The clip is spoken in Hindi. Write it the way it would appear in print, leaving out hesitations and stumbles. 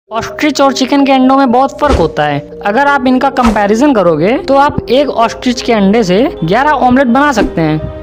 ऑस्ट्रिच और चिकन के अंडों में बहुत फर्क होता है। अगर आप इनका कंपैरिजन करोगे तो आप एक ऑस्ट्रिच के अंडे से 11 ऑमलेट बना सकते हैं।